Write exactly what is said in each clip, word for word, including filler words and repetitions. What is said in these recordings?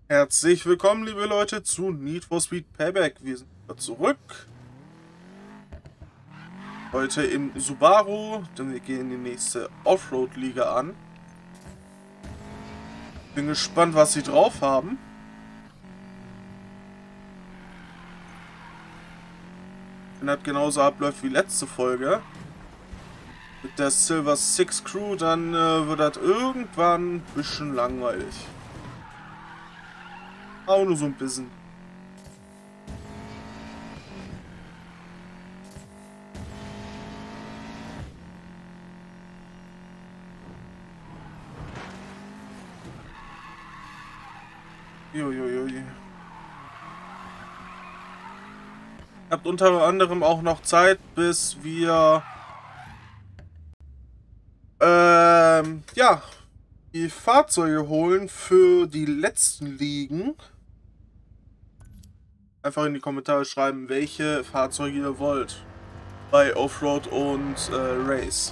Herzlich willkommen, liebe Leute, zu Need for Speed Payback. Wir sind wieder zurück. Heute im Subaru, denn wir gehen die nächste Offroad-Liga an. Bin gespannt, was sie drauf haben. Wenn das genauso abläuft wie letzte Folge mit der Silver Six Crew, dann äh, wird das irgendwann ein bisschen langweilig. Auch nur so ein bisschen. Uiuiui. Ihr habt unter anderem auch noch Zeit, bis wir ähm, ja, die Fahrzeuge holen für die letzten Ligen. Einfach in die Kommentare schreiben, welche Fahrzeuge ihr wollt bei Offroad und äh, Race.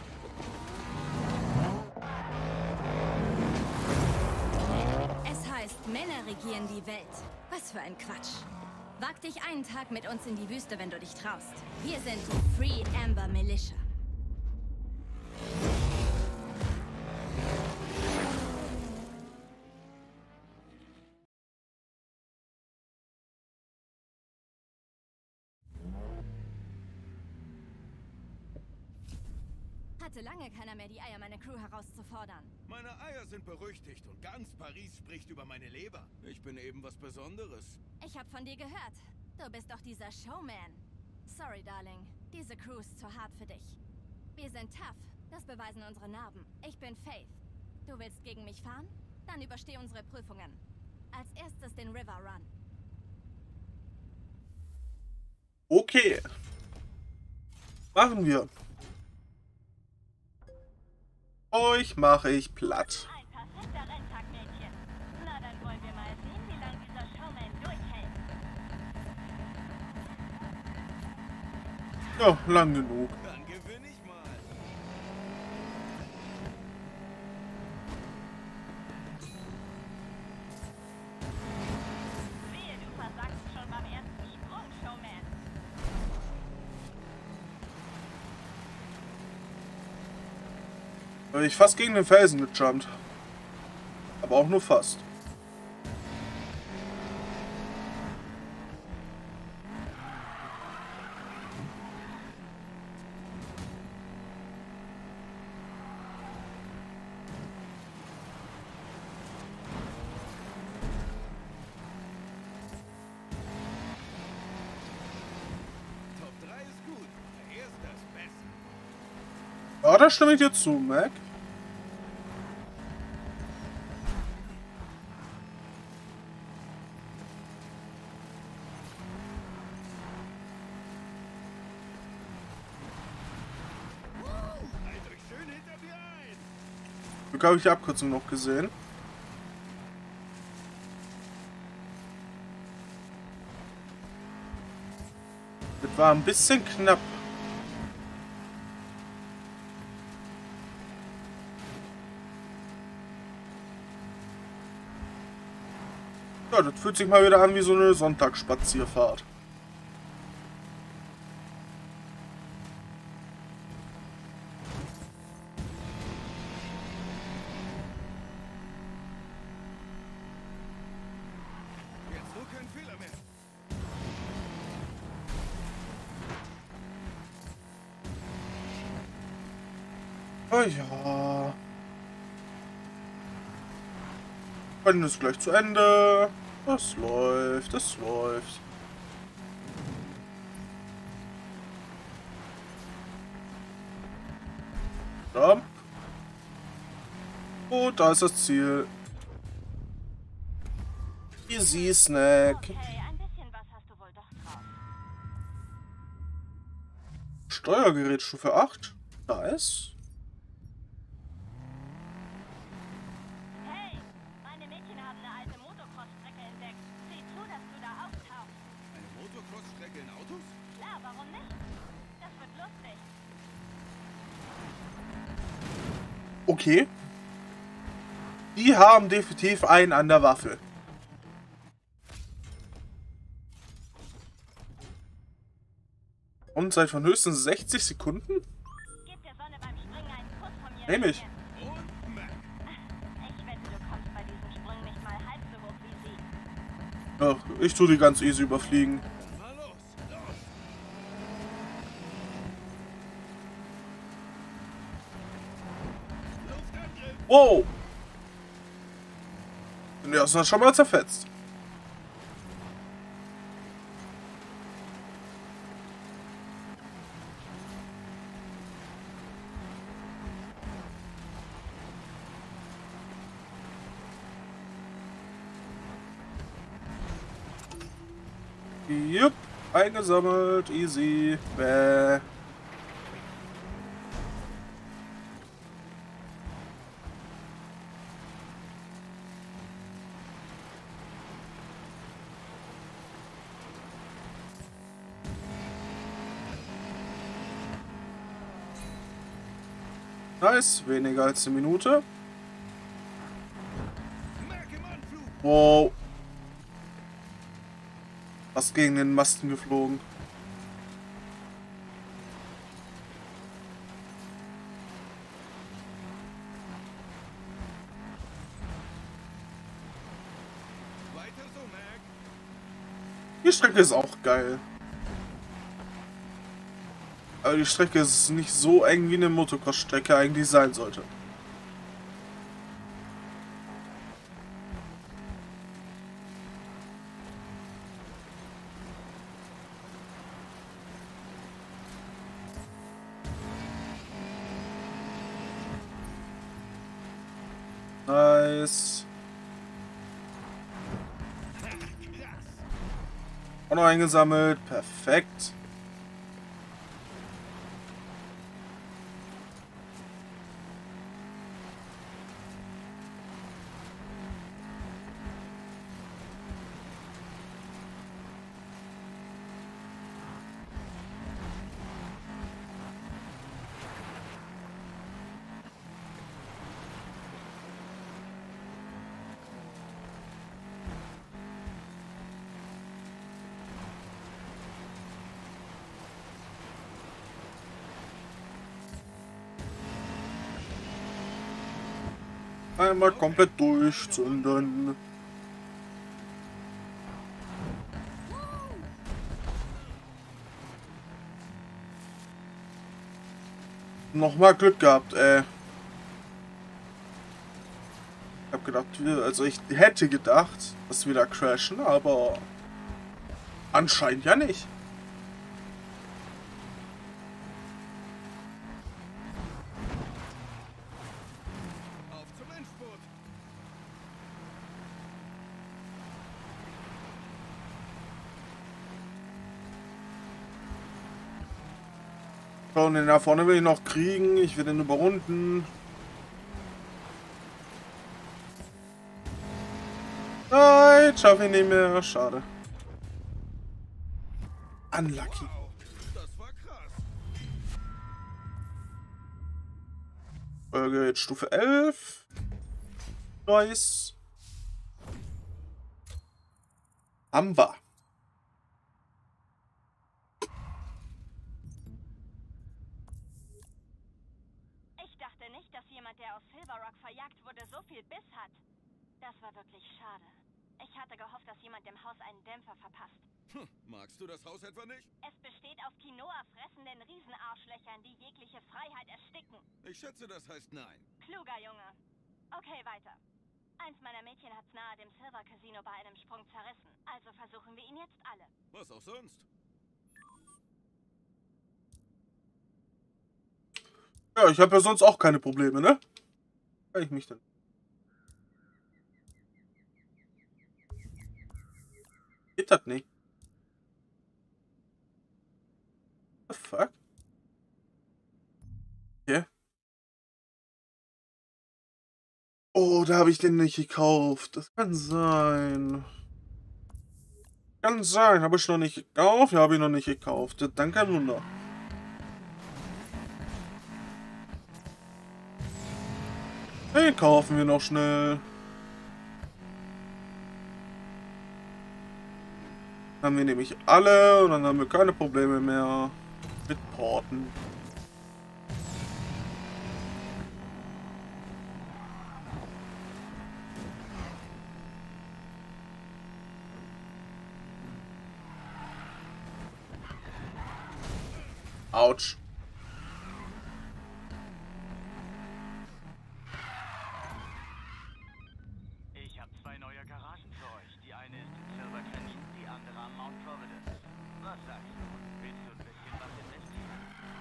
Es heißt, Männer regieren die Welt. Was für ein Quatsch. Wag dich einen Tag mit uns in die Wüste, wenn du dich traust. Wir sind die Free Amber Militia. Hatte lange keiner mehr die Eier, meine Crew herauszufordern. Meine Eier sind berüchtigt und ganz Paris spricht über meine Leber. Ich bin eben was Besonderes. Ich hab von dir gehört. Du bist doch dieser Showman. Sorry, Darling. Diese Crew ist zu hart für dich. Wir sind tough. Das beweisen unsere Narben. Ich bin Faith. Du willst gegen mich fahren? Dann übersteh unsere Prüfungen. Als erstes den River Run. Okay. Machen wir. Euch mache ich platt. Ein perfekter Renntag, Mädchen. Na, dann wollen wir mal sehen, wie lange dieser Showman durchhält. Ja, lang genug. Dann gewinne ich mal. Wehe, du versagst schon beim ersten Sprung, Showman. Da bin ich fast gegen den Felsen gejumpt. Aber auch nur fast. Top drei ist gut. Der erste ist besser. Ja, da stimme ich dir zu, Mac. Halt euch schön hinter mir ein. Glück habe ich die Abkürzung noch gesehen. Das war ein bisschen knapp. Ja, das fühlt sich mal wieder an wie so eine Sonntagsspazierfahrt. Jetzt nur kein Fehler mehr. Oh ja. Rennen ist gleich zu Ende. Das läuft, das läuft. Da. Oh, da ist das Ziel. Easy Snack. Okay, ein bisschen was hast du wohl doch drauf. Steuergerät Stufe acht. Nice. Hey, meine Mädchen haben eine alte Motocross-Strecke entdeckt. Sieh zu, dass du da auftauchst. Eine Motocross-Strecke in Autos? Klar, warum nicht? Das wird lustig. Okay. Die haben definitiv einen an der Waffel. Und Zeit von höchstens sechzig Sekunden? Gib der Sonne beim Springen einen Kuss von mir. Nehm ich. Und Mac. Ich wette, du kommst bei diesen Sprüngen nicht mal halb so hoch wie sie. Ach, ich tue die ganz easy überfliegen. Mal los, los. Luftangriff. Wow! Den ersten hat schon mal zerfetzt. Jupp, eingesammelt, easy, bäh. Nice, weniger als eine Minute. Mac im Anflug. Wow. Fast gegen den Masten geflogen. Weiter so, Mac. Die Strecke ist auch geil. Aber die Strecke ist nicht so eng wie eine Motocross-Strecke eigentlich sein sollte. Nice. Auch noch eingesammelt. Perfekt. Einmal komplett durchzünden. Nochmal Glück gehabt, ey. Ich hab gedacht, wir, also ich hätte gedacht, dass wir da crashen, aber anscheinend ja nicht. Auf zum Endspurt. So, und den da vorne will ich noch kriegen. Ich will den überrunden. Nein, schaffe ich nicht mehr. Schade. Unlucky. Wow, das war krass. Folge jetzt Stufe elf. Nice. Haben wir. Ich dachte nicht, dass jemand, der aus Silver Rock verjagt wurde, so viel Biss hat. Das war wirklich schade. Ich hatte gehofft, dass jemand dem Haus einen Dämpfer verpasst. Hm, magst du das Haus etwa nicht? Es besteht aus Quinoa-fressenden Riesenarschlöchern, die jegliche Freiheit ersticken. Ich schätze, das heißt nein. Kluger Junge. Okay, weiter. Eins meiner Mädchen hat's nahe dem Silver Casino bei einem Sprung zerrissen. Also versuchen wir ihn jetzt alle. Was auch sonst. Ja, ich habe ja sonst auch keine Probleme, ne? Kann ich mich denn? Geht das nicht? What the fuck? Yeah. Oh, da habe ich den nicht gekauft. Das kann sein. Kann sein. Habe ich noch nicht gekauft? Ja, habe ich noch nicht gekauft. Dann kein Wunder. Den kaufen wir noch schnell. Dann haben wir nämlich alle und dann haben wir keine Probleme mehr. Mit Porten. Autsch. Ich habe zwei neue Garagen für euch. Die eine ist in Silver Canyon, die andere am Mount Providence. Was sagst du? Willst du ein bisschen was investieren?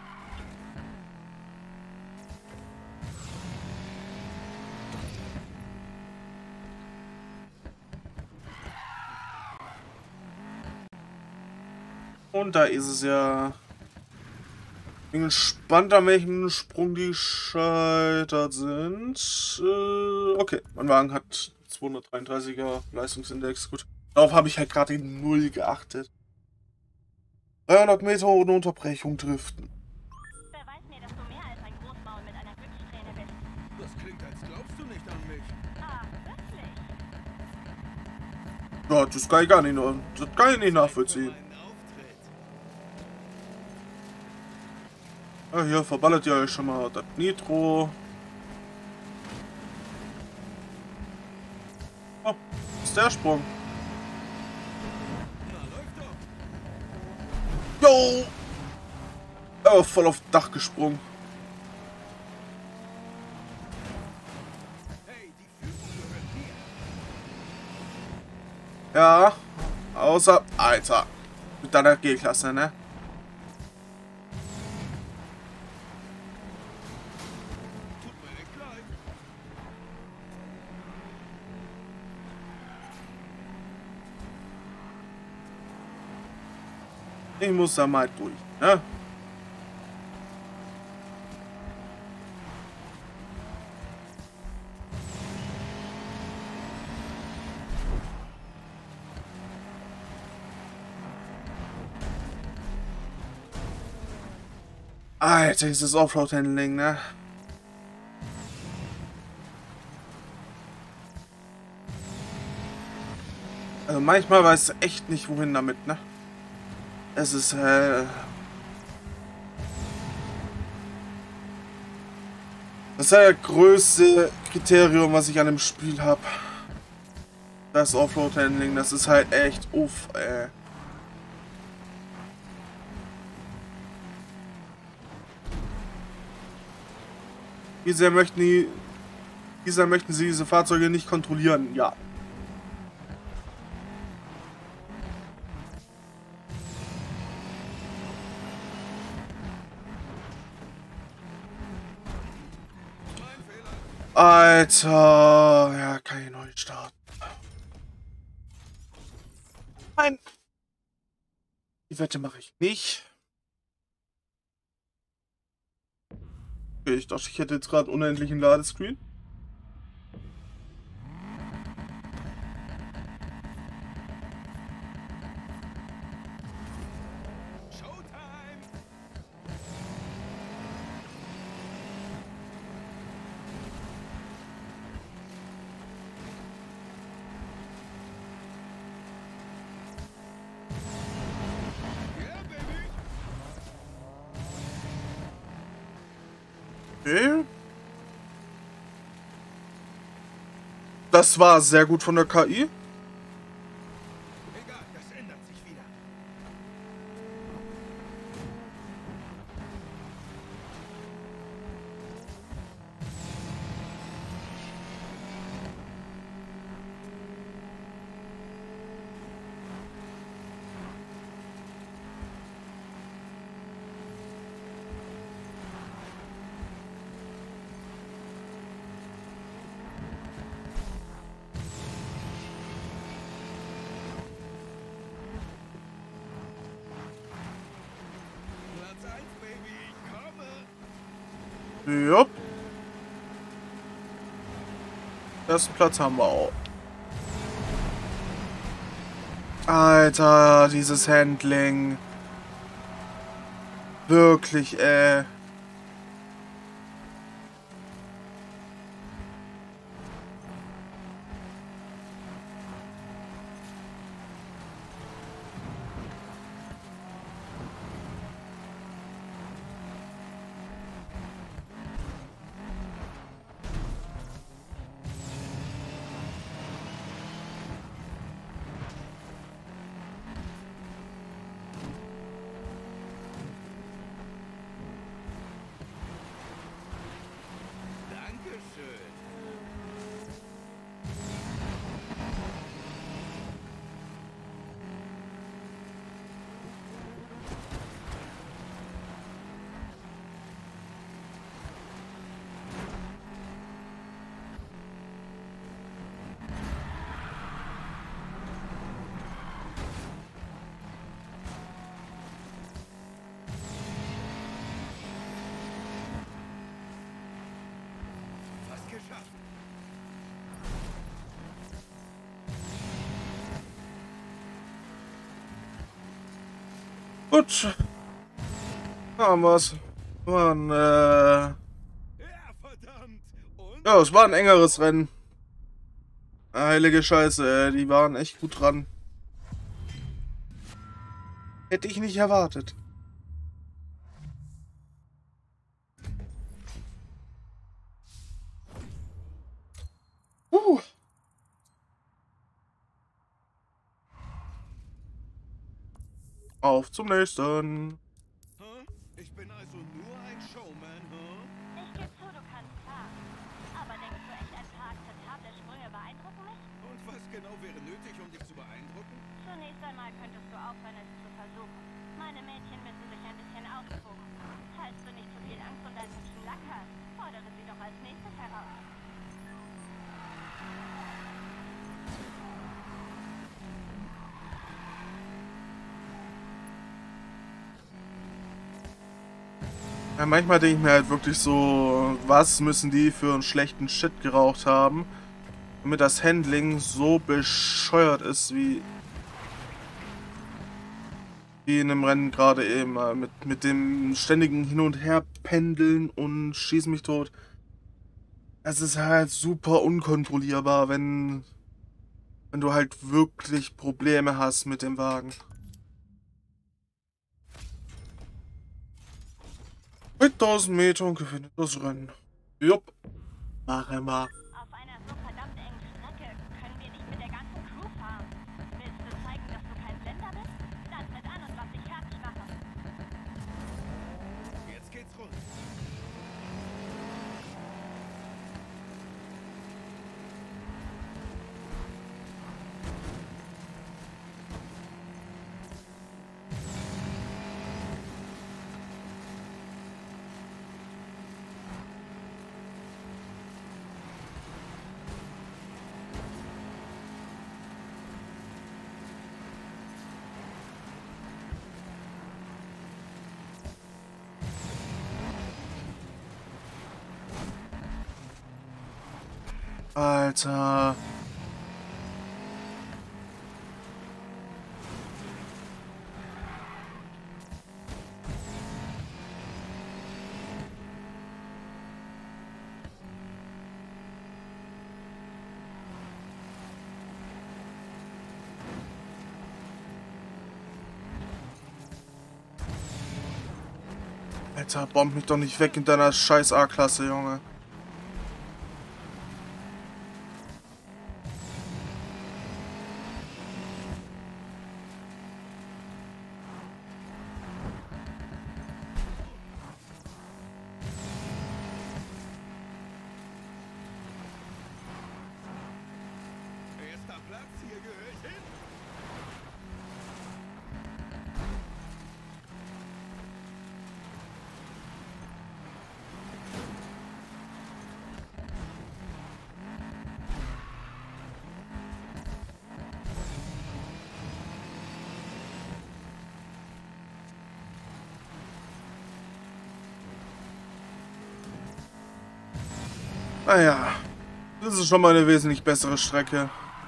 Und da ist es ja. Bin gespannt, an welchem Sprung die gescheitert sind. Äh, okay, mein Wagen hat zweihundertdreiunddreißiger Leistungsindex. Gut, darauf habe ich halt gerade in null geachtet. dreihundert Meter ohne Unterbrechung driften. Beweis mir, dass du mehr als ein Großmaul mit einer Glückssträhne bist. Das klingt, als glaubst du nicht an mich. Ah, wirklich? Ja, das kann ich gar nicht, das kann ich nicht nachvollziehen. Meinen Auftritt. Ja, hier verballert ihr euch schon mal das Nitro. Oh, ist der Sprung. Na, läuft doch. Jo! Er war voll aufs Dach gesprungen. Hey, die Führung gehört mir. Ja, außer... Alter. Mit deiner G-Klasse, ne? Tut mir echt leid. Ich muss da mal durch, ne? Alter, dieses Offroad-Handling, ne? Also manchmal weiß ich echt nicht, wohin damit, ne? Es ist, äh... Das ist ja das größte Kriterium, was ich an dem Spiel habe. Das Offroad-Handling, das ist halt echt uff, ey. Wie sehr möchten die, wie sehr möchten sie diese Fahrzeuge nicht kontrollieren? Ja. Mein Fehler. Alter, ja, kann ich neu starten. Nein. Die Wette mache ich nicht. Okay, ich dachte, ich hätte jetzt gerade unendlichen Ladescreen. Showtime. Yeah, baby. Okay. Das war sehr gut von der K I. Egal, das ändert sich wieder. Platz eins, Baby. Ich komme. Jupp. Ersten Platz haben wir auch. Alter, dieses Handling. Wirklich, äh. Gut. Da haben wir's. Mann, äh... Ja, verdammt. Und? Ja, es war ein engeres Rennen. Heilige Scheiße, ey, die waren echt gut dran. Hätte ich nicht erwartet. Uh. Auf zum nächsten. Hä? Ich bin also nur ein Showman, hä? Ich gebe zu, du kannst fahren. Aber denkst du echt, ein paar akzeptable Sprünge beeindrucken mich? Und was genau wäre nötig, um dich zu beeindrucken? Zunächst einmal könntest du aufhören, es zu versuchen. Meine Mädchen müssen sich ein bisschen austoben. Falls du nicht zu viel Angst und einen hübschen Lack hast, fordere sie doch als nächstes heraus. Ja, manchmal denke ich mir halt wirklich so, was müssen die für einen schlechten Shit geraucht haben, damit das Handling so bescheuert ist, wie, wie in einem Rennen gerade eben, äh, mit, mit dem ständigen Hin- und Herpendeln und schieß mich tot. Es ist halt super unkontrollierbar, wenn, wenn du halt wirklich Probleme hast mit dem Wagen. Mit tausend Metern gewinnt das Rennen. Jupp. Machen wir. Auf einer so verdammt engen Strecke können wir nicht mit der ganzen Crew fahren. Willst du zeigen, dass du kein Blender bist? Dann tritt an und lass dich fertig machen. Jetzt geht's rund. Alter. Alter, bomb mich doch nicht weg in deiner scheiß A-Klasse, Junge. Erster Platz hier gehört hin. Naja, das ist schon mal eine wesentlich bessere Strecke.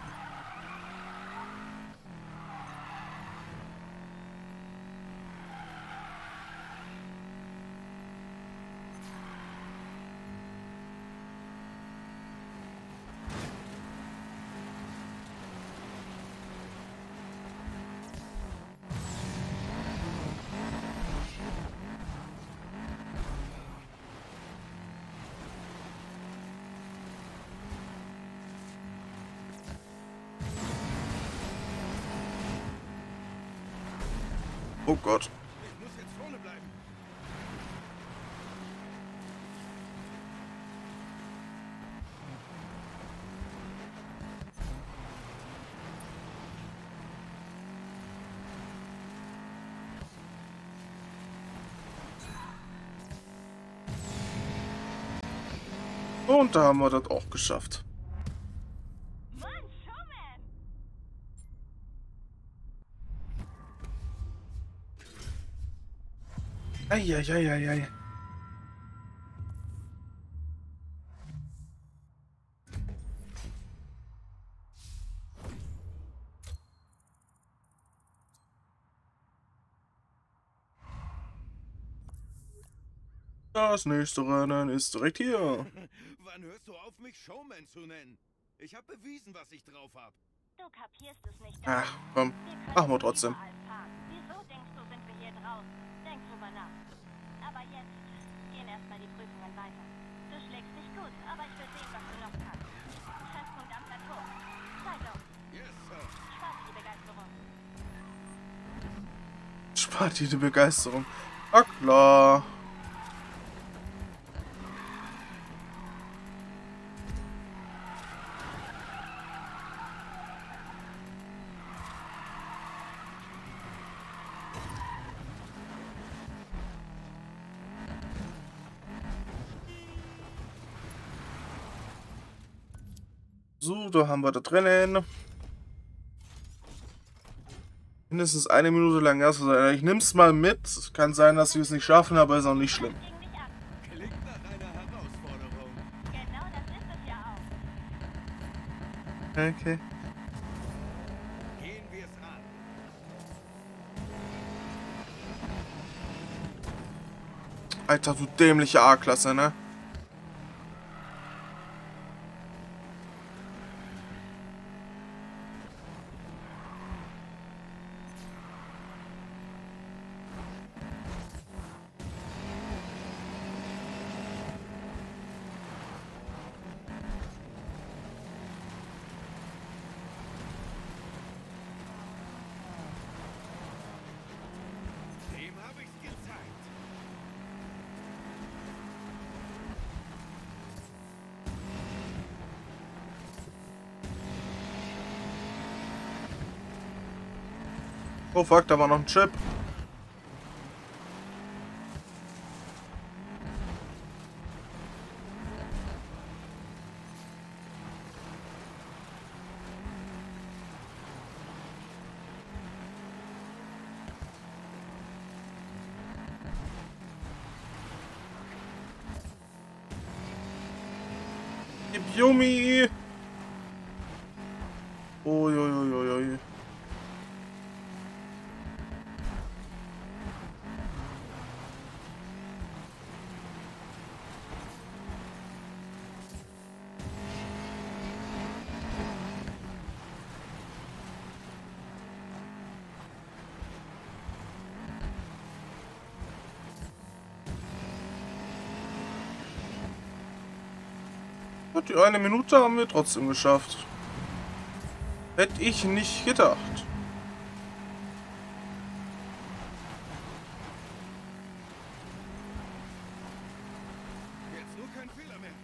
Oh Gott. Ich muss jetzt vorne bleiben. Und da haben wir das auch geschafft. Mann, Showman! Eieieiei. Das nächste Rennen ist direkt hier. Wann hörst du auf, mich Showman zu nennen? Ich habe bewiesen, was ich drauf habe. Du kapierst es nicht. Ach, komm. Wir können Machen wir trotzdem. überall fahren. Wieso denkst du, sind wir hier draußen? Denk drüber nach. Aber jetzt gehen erstmal die Prüfungen weiter. Du schlägst dich gut, aber ich will sehen, was du noch kannst. Treffpunkt am Plateau. Sei los. Yes, Sir. Spaß die Begeisterung. Spart die Begeisterung. Na klar. So, da haben wir da drinnen. Mindestens eine Minute lang erst sein. Ich nehm's mal mit. Es kann sein, dass wir es nicht schaffen, aber ist auch nicht schlimm. Gegen dich ab. Klingt nach einer Herausforderung. Genau das ist es ja auch. Okay. Gehen wir es an. Alter, du dämliche A-Klasse, ne? Dem habe ich's gezeigt. Oh fuck, da war noch ein Chip. Yumi! Uiuiuiui. Und die eine Minute haben wir trotzdem geschafft. Hätte ich nicht gedacht. Jetzt nur kein Fehler mehr.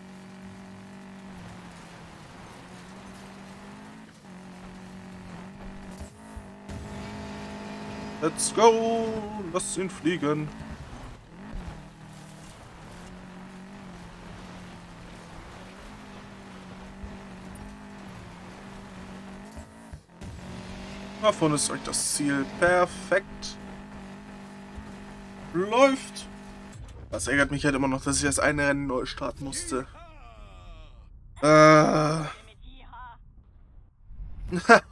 Let's go! Lass ihn fliegen. Davon ist euch das Ziel. Perfekt. Läuft. Das ärgert mich halt immer noch, dass ich das eine Rennen neu starten musste. Äh. Mit Yeehaw.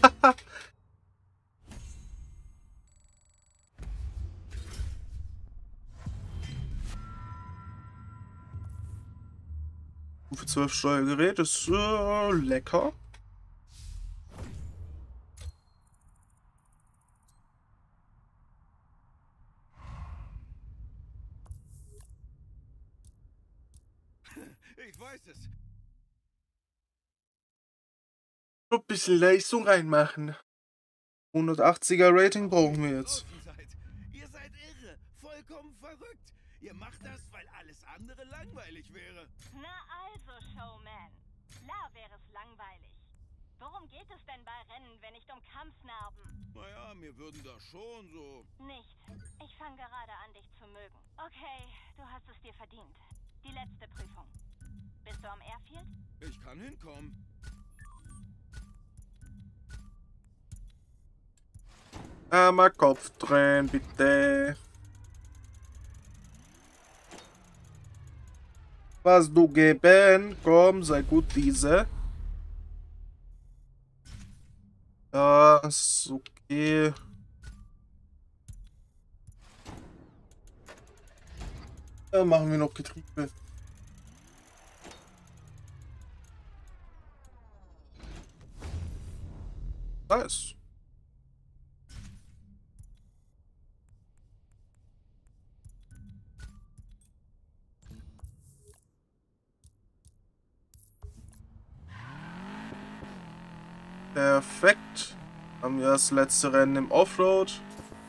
Stufe zwölf Steuergerät ist äh, lecker. Ich weiß es. Ein bisschen Leistung reinmachen. hundertachtziger Rating brauchen wir jetzt. Draußen seid. Ihr seid irre. Vollkommen verrückt. Ihr macht das, weil alles andere langweilig wäre. Na also, Showman. Klar wäre es langweilig. Worum geht es denn bei Rennen, wenn nicht um Kampfnarben? Naja, mir würden da schon so... Nicht. Ich fange gerade an, dich zu mögen. Okay, du hast es dir verdient. Die letzte Prüfung. Bist du am Airfield? Ich kann hinkommen. Einmal Kopf drehen, bitte. Was du geben? Komm, sei gut, diese. Das, okay. Da machen wir noch Getriebe. Nice. Perfekt. Haben wir das letzte Rennen im Offroad.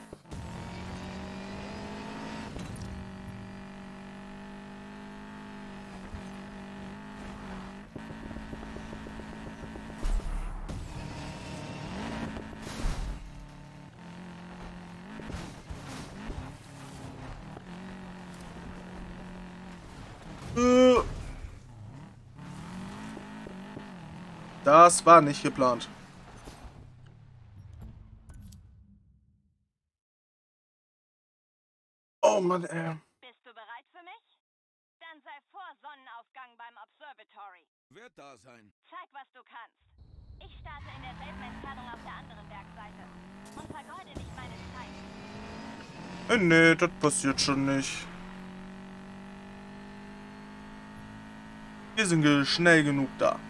Das war nicht geplant. Oh Mann, ey. Bist du bereit für mich? Dann sei vor Sonnenaufgang beim Observatory. Wird da sein. Zeig, was du kannst. Ich starte in derselben Entfernung auf der anderen Bergseite. Und vergeude nicht meine Zeit. Äh, nee, das passiert schon nicht. Wir sind schnell genug da.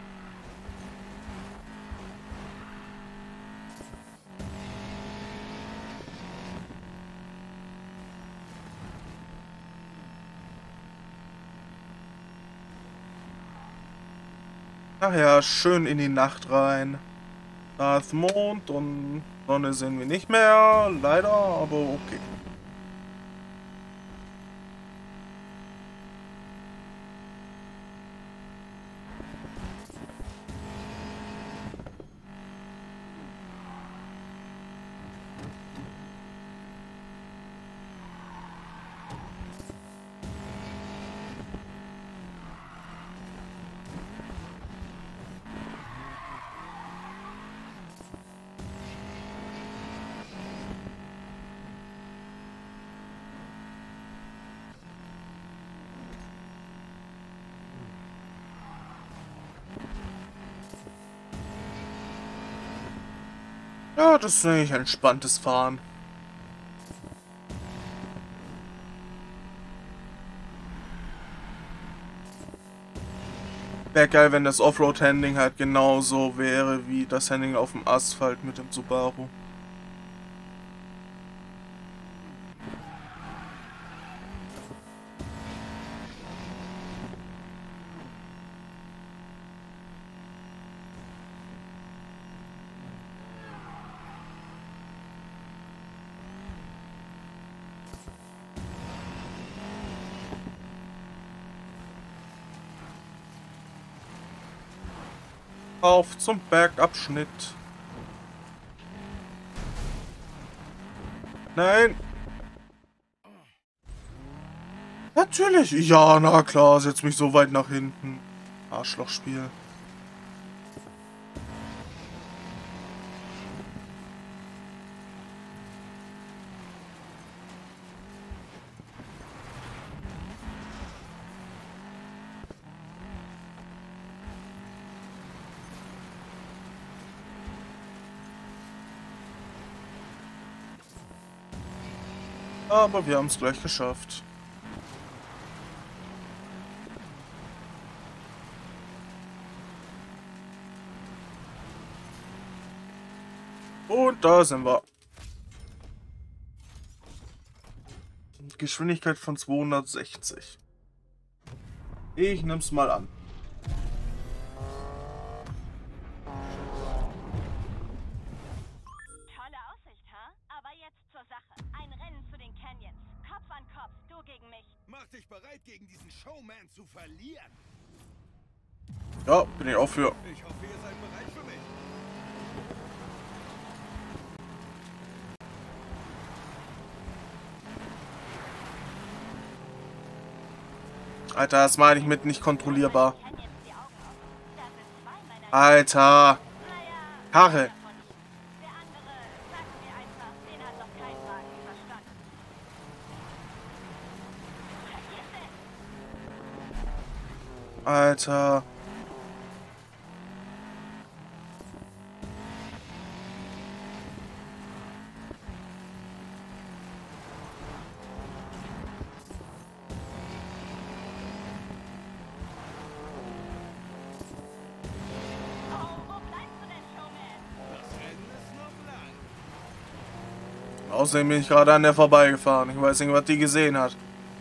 Ach ja, schön in die Nacht rein. Da ist Mond und Sonne sehen wir nicht mehr, leider, aber okay. Ja, das ist eigentlich entspanntes Fahren. Wäre geil, wenn das Offroad-Handling halt genauso wäre wie das Handling auf dem Asphalt mit dem Subaru. Auf zum Bergabschnitt. Nein. Natürlich. Ja, na klar. Setz mich so weit nach hinten. Arschlochspiel. Aber wir haben es gleich geschafft. Und da sind wir. Geschwindigkeit von zweihundertsechzig. Ich nehm's mal an. Tolle Aussicht, ha? Aber jetzt zur Sache. Ein Rennen zu den Canyons. Kopf an Kopf, du gegen mich. Mach dich bereit, gegen diesen Showman zu verlieren. Ja, bin ich auch für. Ich hoffe, ihr seid bereit für mich. Alter, das meine ich mit nicht kontrollierbar. Canyons die Augen auf. Da sind zwei meiner... Alter. Naja, Karre. davon nicht. Der andere, sagen wir einfach, den hat doch kein Wagen verstanden. Vergiss es! Alter. Außerdem bin ich gerade an der vorbeigefahren. Ich weiß nicht, was die gesehen hat.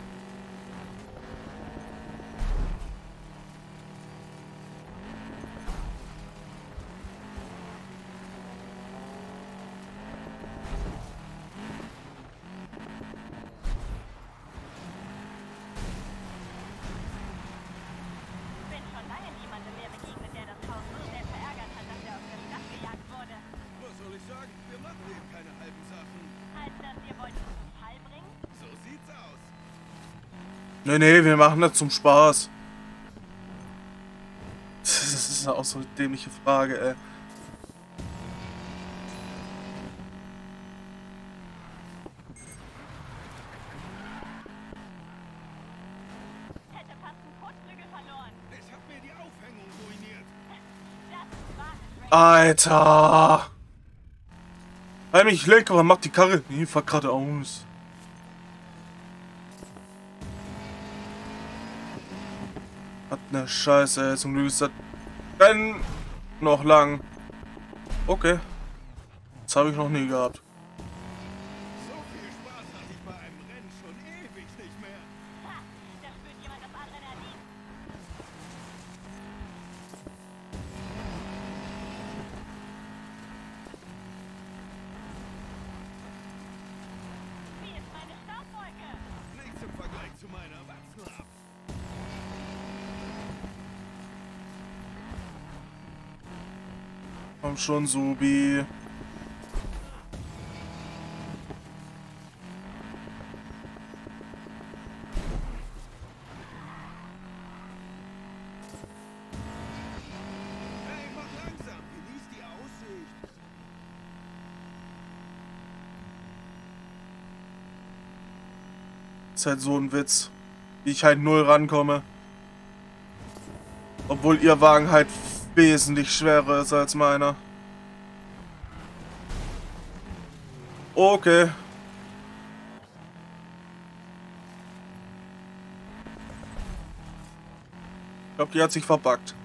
Nee, nee, wir machen das zum Spaß. Das ist auch so eine dämliche Frage, ey. Hätte fast einen Kotflügel verloren. Ich hab mir die Aufhängung ruiniert. Das war es, Ray. Alter! Weil mich lenk, aber macht die Karre. Nee, fahr gerade aus. Was ne Scheiße, ey. Zum Glück ist das Rennen noch lang. Okay. Das habe ich noch nie gehabt. So viel Spaß hatte ich bei einem Rennen schon ewig nicht mehr. Ha, da spürt jemand das Adrenalin. Wie ist meine Staubwolke? Nichts im Vergleich zu meiner Erwachsenenab. Komm schon, Subi. Hey, mach langsam. Genieß die Aussicht. Ist halt so ein Witz. Wie ich halt null rankomme. Obwohl ihr Wagen halt wesentlich schwerer ist als meiner. Okay. Ich glaube, die hat sich verpackt.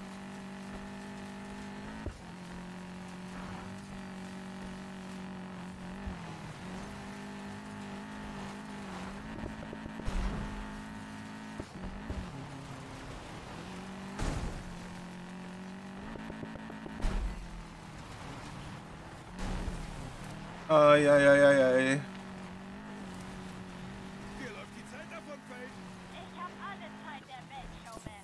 Eieieiei. Dir läuft die Zeit davon, Faith. Ich hab alle Zeit der Welt, Showman.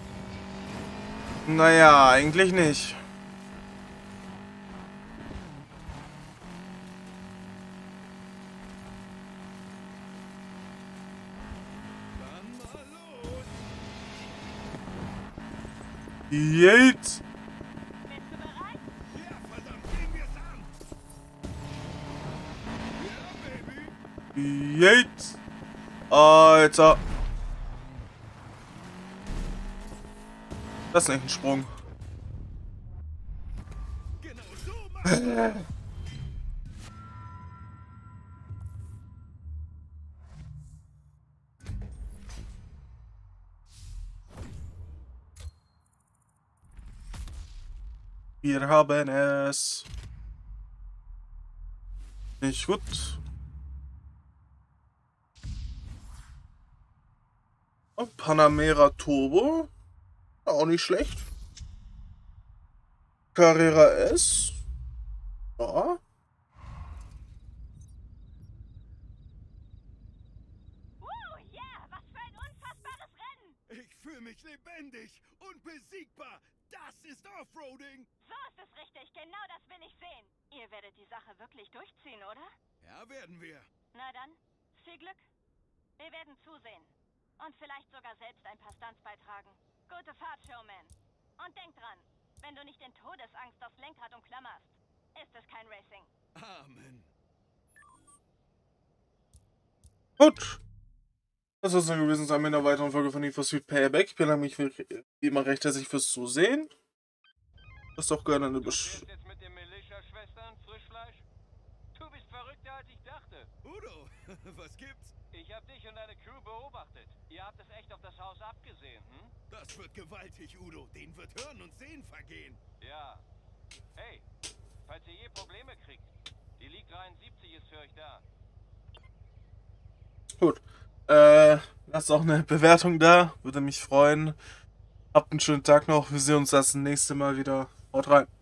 Naja, eigentlich nicht. Dann mal los. Jetzt. Bist du bereit? Ja, verdammt, gehen wir's an. Ja, Baby. Jetzt. Alter. Das ist nicht ein Sprung. Genau so machen wir. Wir haben es. Nicht gut. Oh, Panamera Turbo. Auch nicht schlecht. Carrera S. Ja. Uh, yeah, was für ein unfassbares Rennen. Ich fühle mich lebendig, unbesiegbar. Das ist Offroading. So ist es richtig, genau das will ich sehen. Ihr werdet die Sache wirklich durchziehen, oder? Ja, werden wir. Na dann, viel Glück. Wir werden zusehen. Und vielleicht sogar selbst ein paar Stunts beitragen. Gute Fahrt, Showman. Und denk dran, wenn du nicht in Todesangst aufs Lenkrad umklammerst, ist es kein Racing. Amen. Gut. Das soll es dann gewesen sein mit einer weiteren Folge von Need for Speed Payback. Ich bedanke mich wie immer recht herzlich fürs Zusehen. Lasst doch gerne eine Besch... Du jetzt mit den Militia-Schwestern Frischfleisch? Du bist verrückter, als ich dachte. Udo, was gibt's? Ich habe dich und deine Crew beobachtet. Ihr habt es echt auf das Haus abgesehen, hm? Das wird gewaltig, Udo. Den wird Hören und Sehen vergehen. Ja. Hey, falls ihr je Probleme kriegt, Die League dreiundsiebzig ist für euch da. Gut. Äh, lasst auch eine Bewertung da. Würde mich freuen. Habt einen schönen Tag noch. Wir sehen uns das nächste Mal wieder. Haut rein.